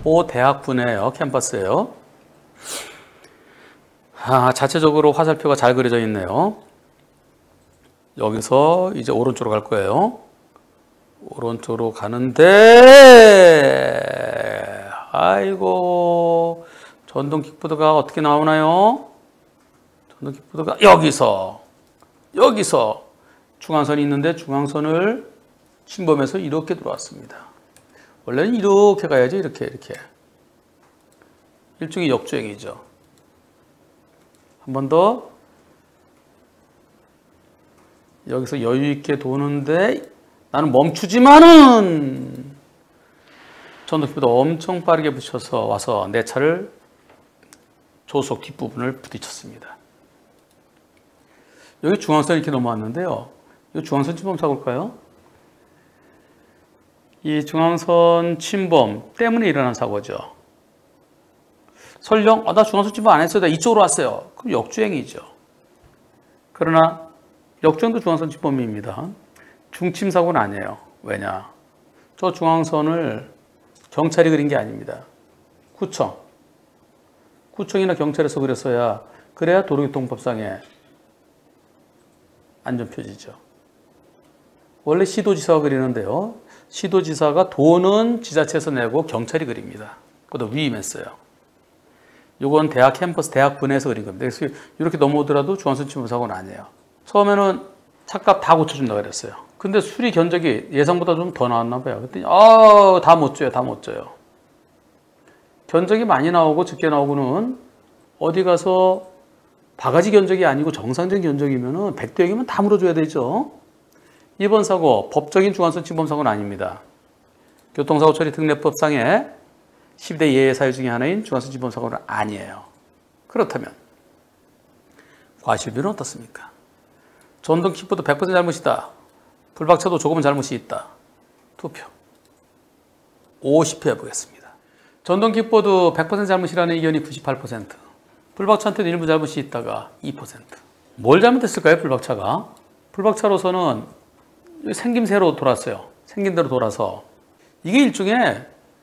대학 분해예요. 캠퍼스예요. 자체적으로 화살표가 잘 그려져 있네요. 여기서 이제 오른쪽으로 갈 거예요. 오른쪽으로 가는데 아이고, 전동 킥보드가 어떻게 나오나요? 전동 킥보드가 여기서 중앙선이 있는데 중앙선을 침범해서 이렇게 들어왔습니다. 원래는 이렇게 가야지. 이렇게 일종의 역주행이죠. 한 번 더. 여기서 여유 있게 도는데 나는 멈추지만은 전동킥보드 엄청 빠르게 붙여서 와서 내 차를 조수석 뒷부분을 부딪혔습니다. 여기 중앙선 이렇게 넘어왔는데요. 이 중앙선 침범 사고일까요? 이 중앙선 침범 때문에 일어난 사고죠. 설령 나 중앙선 침범 안 했어요. 나 이쪽으로 왔어요. 그럼 역주행이죠. 그러나 역주행도 중앙선 침범입니다. 중침 사고는 아니에요. 왜냐? 저 중앙선을 경찰이 그린 게 아닙니다. 구청이나 경찰에서 그렸어야, 그래야 도로교통법상의 안전표지죠. 원래 시도지사가 그리는데요. 시도지사가 돈은 지자체에서 내고 경찰이 그립니다. 그것도 위임했어요. 이건 대학 캠퍼스, 대학 분해에서 그린 겁니다. 그래서 이렇게 넘어오더라도 중앙선 침범 사고는 아니에요. 처음에는 차값 다 고쳐준다고 그랬어요. 근데 수리 견적이 예상보다 좀 더 나왔나 봐요. 그랬더니 다 못 줘요. 견적이 많이 나오고 적게 나오고는 어디 가서 바가지 견적이 아니고 정상적인 견적이면은 100대 0이면 다 물어줘야 되죠. 이번 사고 법적인 중앙선 침범 사고는 아닙니다. 교통사고 처리 특례법상의 10대 예외 사유 중에 하나인 중앙선 침범 사고는 아니에요. 그렇다면 과실비는 어떻습니까? 전동 킥보드 100% 잘못이다. 불박차도 조금은 잘못이 있다. 투표. 50표 해보겠습니다. 전동 킥보드 100% 잘못이라는 의견이 98%. 불박차한테는 일부 잘못이 있다가 2%. 뭘 잘못했을까요, 불박차가? 불박차로서는 생김새로 돌았어요. 생긴 대로 돌아서. 이게 일종의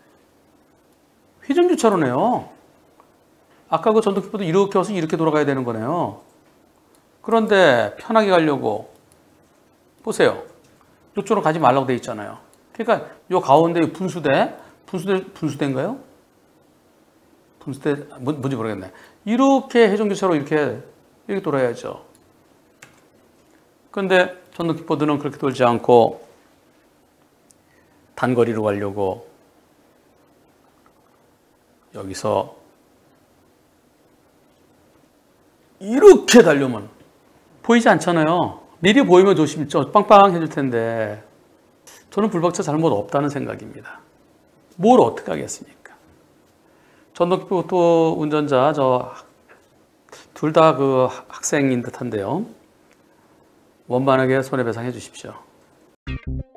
회전교차로네요. 아까 그 전동 킥보드 이렇게 와서 이렇게 돌아가야 되는 거네요. 그런데 편하게 가려고 보세요. 이쪽으로 가지 말라고 돼 있잖아요. 그러니까 요 가운데 분수대인가요? 분수대 뭔지 모르겠네. 이렇게 회전교차로 이렇게 돌아야죠. 그런데 전동 킥보드는 그렇게 돌지 않고 단거리로 가려고 여기서 이렇게 달려면 보이지 않잖아요. 미리 보이면 빵빵 해줄 텐데, 저는 불박차 잘못 없다는 생각입니다. 뭘 어떻게 하겠습니까? 전동 킥보드 운전자 둘 다 그 학생인 듯한데요. 원만하게 손해배상 해 주십시오.